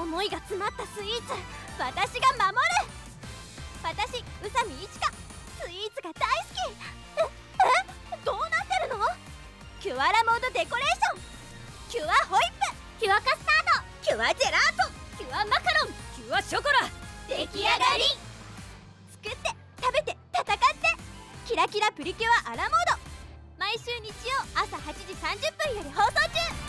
思いが詰まったスイーツ、私が守る。私宇佐美いちか、スイーツが大好き。どうなってるの？キュアラモードデコレーション、キュアホイップ、キュアカスタード、キュアジェラート、キュアマカロン、キュアショコラ、出来上がり。作って食べて戦って、キラキラプリキュアアラモード、毎週日曜朝8時30分より放送中。